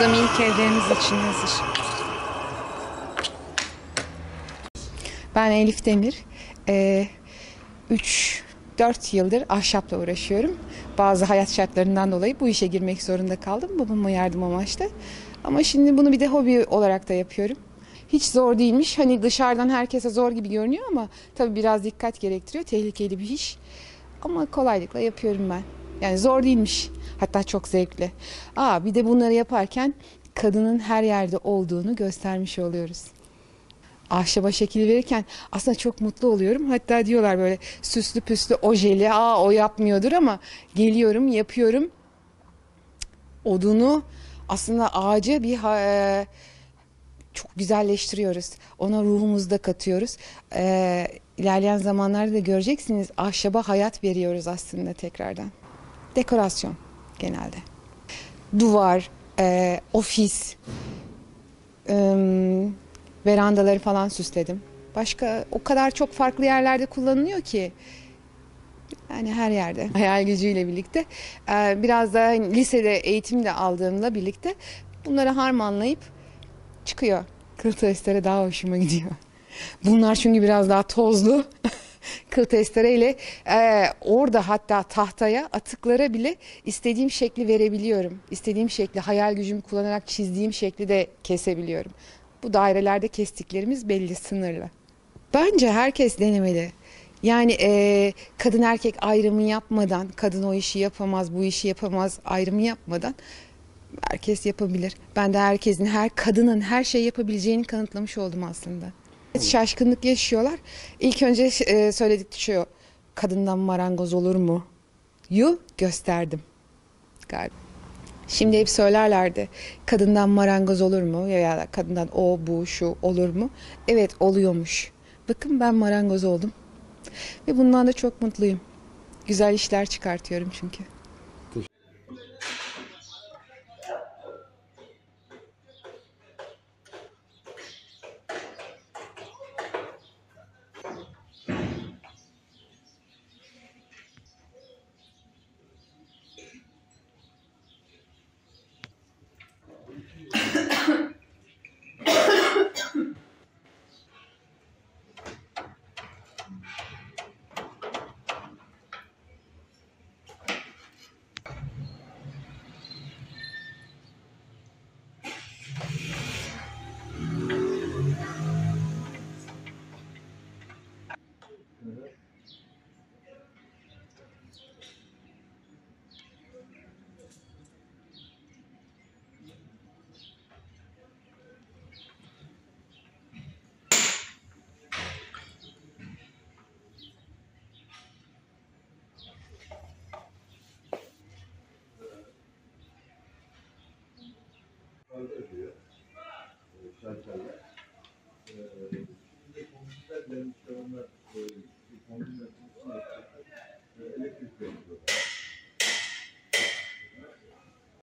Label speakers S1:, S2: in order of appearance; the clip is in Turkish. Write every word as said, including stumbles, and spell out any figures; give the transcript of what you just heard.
S1: Bakalım ilk evlerimiz için hazır. Ben Elif Demir. Ee, üç dört yıldır ahşapla uğraşıyorum. Bazı hayat şartlarından dolayı bu işe girmek zorunda kaldım. Babama yardım amaçlı. Ama şimdi bunu bir de hobi olarak da yapıyorum. Hiç zor değilmiş. Hani dışarıdan herkese zor gibi görünüyor ama tabii biraz dikkat gerektiriyor. Tehlikeli bir iş. Ama kolaylıkla yapıyorum ben. Yani zor değilmiş. Hatta çok zevkli. Aa, bir de bunları yaparken kadının her yerde olduğunu göstermiş oluyoruz. Ahşaba şekil verirken aslında çok mutlu oluyorum. Hatta diyorlar böyle süslü püslü ojeli, aa o yapmıyordur ama geliyorum, yapıyorum. Odunu aslında ağacı bir e, çok güzelleştiriyoruz. Ona ruhumuzu da katıyoruz. E, ilerleyen zamanlarda da göreceksiniz, ahşaba hayat veriyoruz aslında tekrardan. Dekorasyon genelde. Duvar, e, ofis, e, verandaları falan süsledim. Başka o kadar çok farklı yerlerde kullanılıyor ki. Yani her yerde. Hayal gücüyle birlikte. E, biraz da lisede eğitim de aldığımla birlikte bunları harmanlayıp çıkıyor. Kıl testere daha hoşuma gidiyor. Bunlar çünkü biraz daha tozlu. Kıl testereyle e, orada hatta tahtaya, atıklara bile istediğim şekli verebiliyorum. İstediğim şekli hayal gücümü kullanarak çizdiğim şekli de kesebiliyorum. Bu dairelerde kestiklerimiz belli, sınırlı. Bence herkes denemeli. Yani e, kadın erkek ayrımı yapmadan, kadın o işi yapamaz, bu işi yapamaz ayrımı yapmadan herkes yapabilir. Ben de herkesin, her kadının her şey yapabileceğini kanıtlamış oldum aslında. Şaşkınlık yaşıyorlar. İlk önce e, söyledik şu, kadından marangoz olur mu? Yu gösterdim galiba. Şimdi hep söylerlerdi, kadından marangoz olur mu? Ya da kadından o, bu, şu olur mu? Evet, oluyormuş. Bakın ben marangoz oldum. Ve bundan da çok mutluyum. Güzel işler çıkartıyorum çünkü.